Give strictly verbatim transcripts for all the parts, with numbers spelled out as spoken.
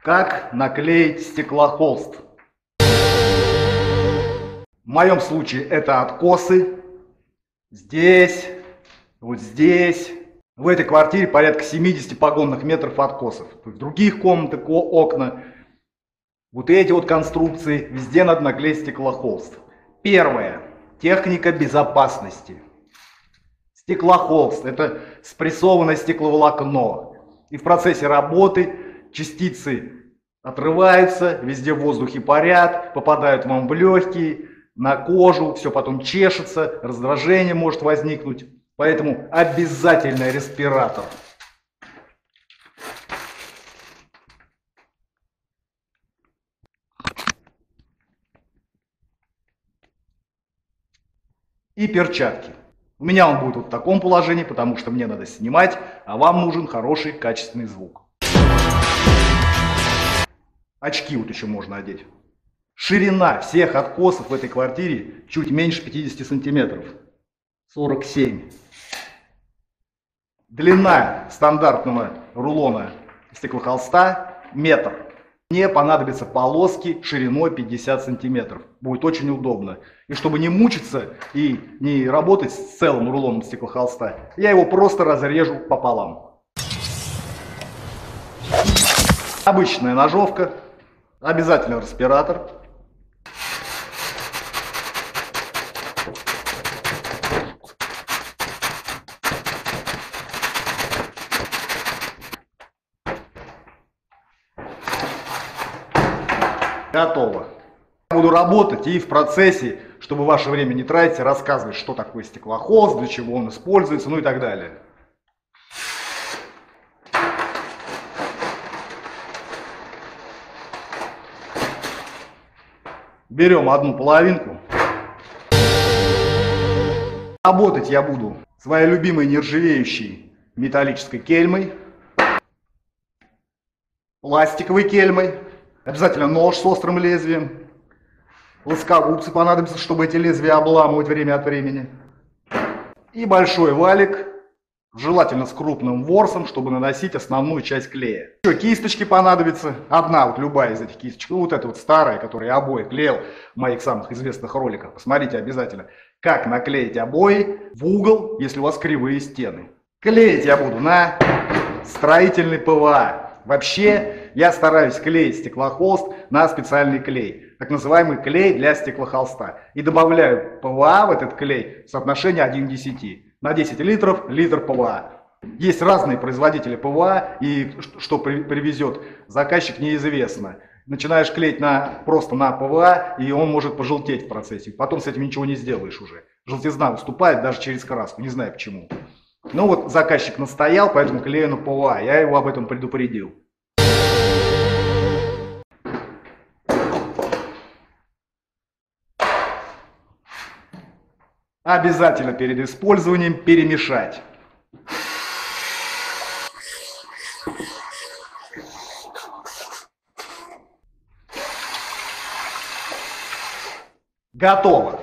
Как наклеить стеклохолст? В моем случае это откосы. Здесь, вот здесь. В этой квартире порядка семидесяти погонных метров откосов. В других комнатах окна. Вот эти вот конструкции. Везде надо наклеить стеклохолст. Первое. Техника безопасности. Стеклохолст – это спрессованное стекловолокно. И в процессе работы частицы отрываются, везде в воздухе парят, попадают вам в легкие, на кожу, все потом чешется, раздражение может возникнуть. Поэтому обязательно респиратор. И перчатки. У меня он будет вот в таком положении, потому что мне надо снимать, а вам нужен хороший качественный звук. Очки вот еще можно одеть. Ширина всех откосов в этой квартире чуть меньше пятидесяти сантиметров. сорок семь. Длина стандартного рулона стеклохолста метр. Мне понадобятся полоски шириной пятьдесят сантиметров. Будет очень удобно. И чтобы не мучиться и не работать с целым рулоном стеклохолста, я его просто разрежу пополам. Обычная ножовка. Обязательно респиратор. Готово. Буду работать и в процессе, чтобы ваше время не тратить, рассказывать, что такое стеклохолст, для чего он используется, ну и так далее. Берем одну половинку. Работать я буду своей любимой нержавеющей металлической кельмой, пластиковой кельмой. Обязательно нож с острым лезвием. Плоскогубцы понадобятся, чтобы эти лезвия обламывать время от времени. И большой валик, желательно с крупным ворсом, чтобы наносить основную часть клея. Еще кисточки понадобятся. Одна, вот любая из этих кисточек. Ну, вот эта вот старая, которую я обои клеил в моих самых известных роликах. Посмотрите обязательно, как наклеить обои в угол, если у вас кривые стены. Клеить я буду на строительный ПВА. Вообще, я стараюсь клеить стеклохолст на специальный клей, так называемый клей для стеклохолста. И добавляю ПВА в этот клей в соотношении один к десяти. На десять литров литр ПВА. Есть разные производители ПВА, и что привезет заказчик, неизвестно. Начинаешь клеить на, просто на ПВА, и он может пожелтеть в процессе. Потом с этим ничего не сделаешь уже. Желтизна выступает даже через краску, не знаю почему. Ну вот заказчик настоял, поэтому клею на ПВА. Я его об этом предупредил. Обязательно перед использованием перемешать. Готово.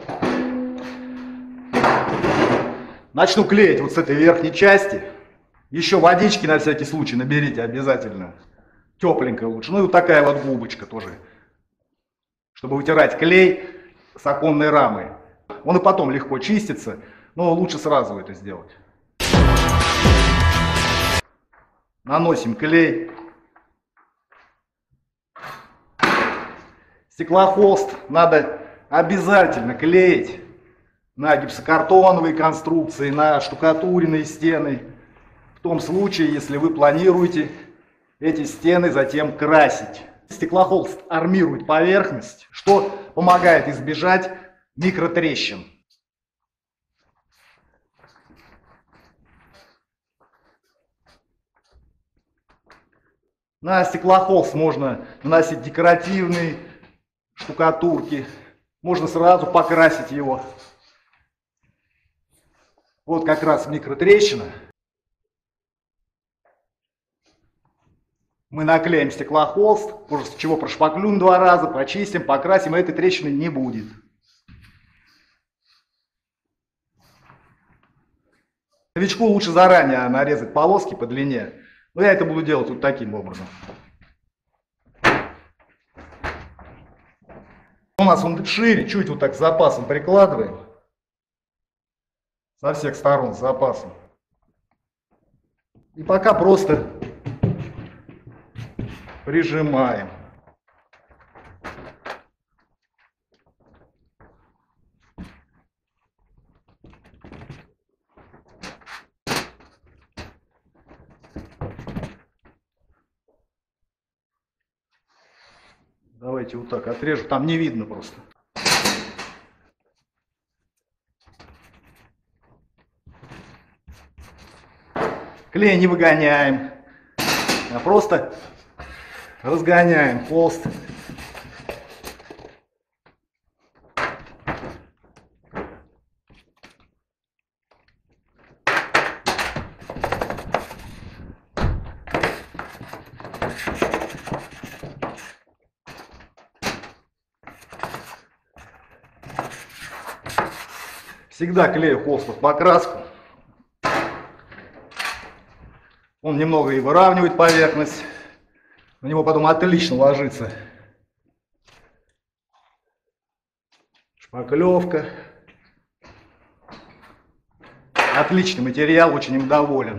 Начну клеить вот с этой верхней части. Еще водички на всякий случай наберите обязательно. Тепленькая лучше. Ну и вот такая вот губочка тоже. Чтобы вытирать клей с оконной рамы. Он и потом легко чистится, но лучше сразу это сделать. Наносим клей. Стеклохолст надо обязательно клеить на гипсокартоновые конструкции, на штукатуренные стены. В том случае, если вы планируете эти стены затем красить. Стеклохолст армирует поверхность, что помогает избежать микротрещин. На стеклохолст можно наносить декоративные штукатурки, можно сразу покрасить его. Вот как раз микротрещина. Мы наклеим стеклохолст, после чего прошпаклюем два раза, почистим, покрасим, и этой трещины не будет. Новичку лучше заранее нарезать полоски по длине, но я это буду делать вот таким образом. у нас он шире, чуть вот так с запасом прикладываем. Со всех сторон с запасом. И пока просто прижимаем. Давайте вот так отрежу, там не видно просто. Клей не выгоняем, а просто разгоняем холст. Всегда клею холст под покраску. Он немного и выравнивает поверхность. На него потом отлично ложится шпаклевка. Отличный материал, очень им доволен.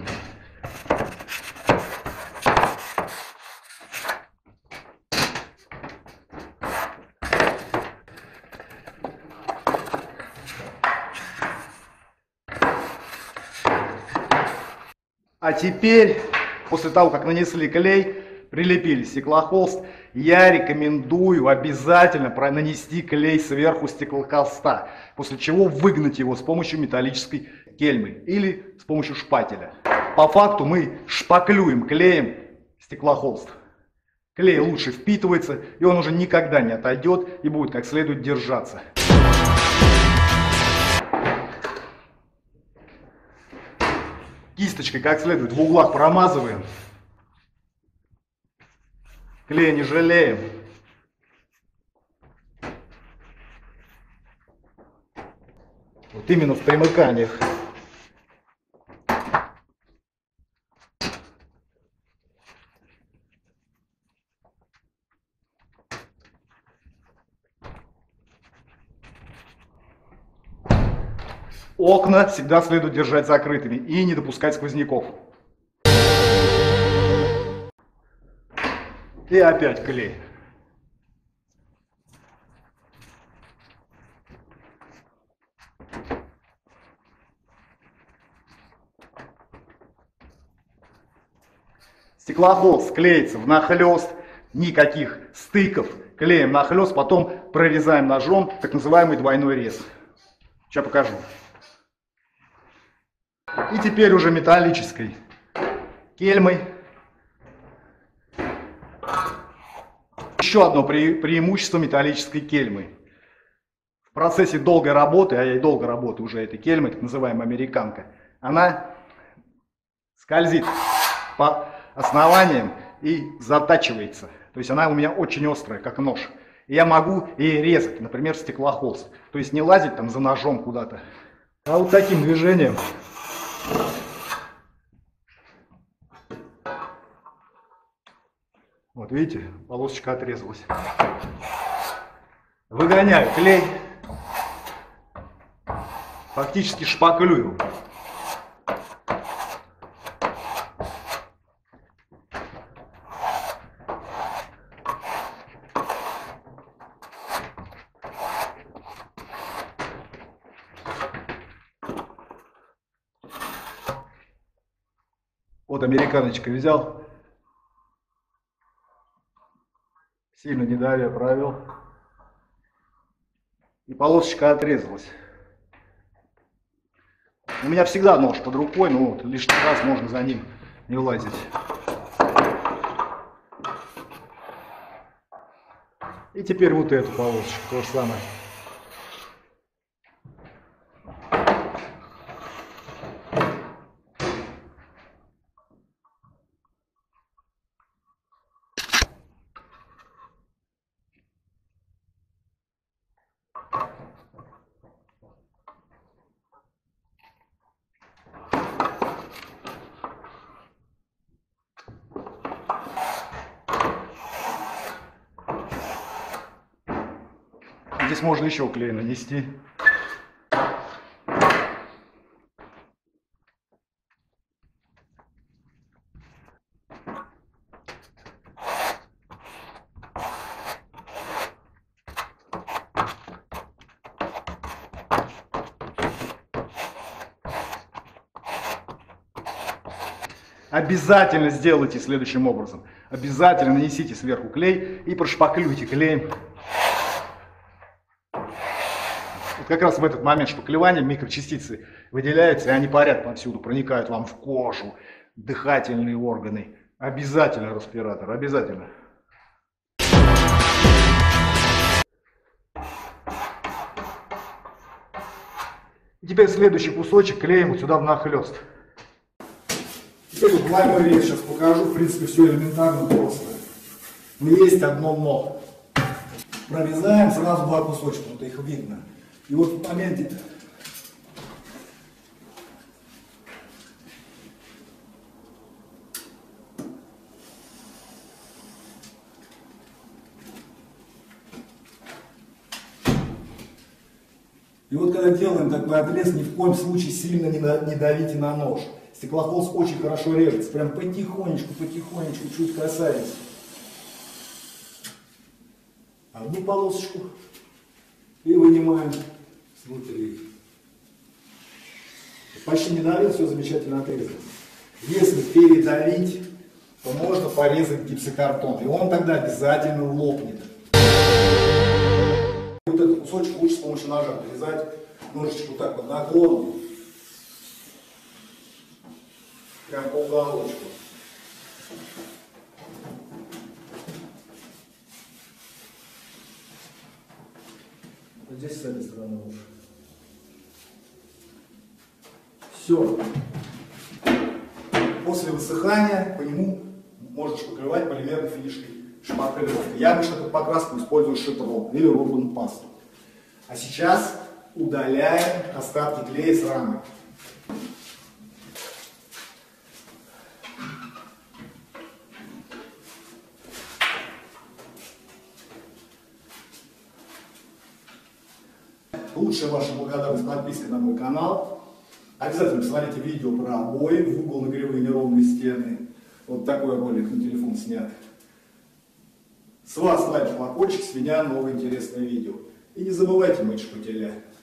А теперь, после того, как нанесли клей, прилепили стеклохолст, я рекомендую обязательно нанести клей сверху стеклохолста, после чего выгнать его с помощью металлической кельмы или с помощью шпателя. По факту мы шпаклюем клеем стеклохолст. Клей лучше впитывается, и он уже никогда не отойдет и будет как следует держаться. Кисточкой как следует в углах промазываем. Клея не жалеем. Вот именно в примыканиях. Окна всегда следует держать закрытыми и не допускать сквозняков. И опять клей. Стеклохолст клеится внахлёст, никаких стыков. Клеим нахлёст, потом прорезаем ножом, так называемый двойной рез. Сейчас покажу. И теперь уже металлической кельмой. Еще одно пре преимущество металлической кельмы. В процессе долгой работы, а я и долго работаю уже этой кельмой, так называемая американка, она скользит по основаниям и затачивается. То есть она у меня очень острая, как нож. И я могу и резать, например, стеклохолст. То есть не лазить там за ножом куда-то, а вот таким движением. Вот видите, полосочка отрезалась. Выгоняю клей. Фактически шпаклюю. Вот американочкой взял. Сильно не давя провел. И полосочка отрезалась. У меня всегда нож под рукой, но вот лишний раз можно за ним не лазить. И теперь вот эту полосочку то же самое. Здесь можно еще клей нанести. Обязательно сделайте следующим образом. Обязательно нанесите сверху клей и прошпаклюйте клеем. Вот как раз в этот момент шпаклевания микрочастицы выделяются, и они парят повсюду, проникают вам в кожу, дыхательные органы. Обязательно респиратор, обязательно. И теперь следующий кусочек клеим вот сюда внахлёст. Теперь вот двойной рез сейчас покажу. В принципе, все элементарно просто. Но есть одно но. Прорезаем сразу два кусочка, вот их видно. И вот в моменте И вот когда делаем такой отрез, ни в коем случае сильно не давите на нож. Стеклохолст очень хорошо режется, прям потихонечку, потихонечку, чуть касаясь. Одну полосочку и вынимаем внутри. Почти не давил, все замечательно отрезано. Если передавить, то можно порезать гипсокартон, и он тогда обязательно лопнет. Вот этот кусочек лучше с помощью ножа нарезать, ножичек вот так вот наклонно. Прям по уголочку. Вот здесь с этой стороны лучше. Все. После высыхания по нему можно шпаклевать полимерной финишной шпаклевкой. Я обычно под покраску использую шитрон или рубан пасту. А сейчас удаляем остатки клея с рамы. Лучшая ваша благодарность подпиской на мой канал. Обязательно посмотрите видео про обои в угол на кривые неровные стены. Вот такой ролик на телефон снят. С вас лайк, колокольчик, с меня новое интересное видео. И не забывайте мыть шпателя.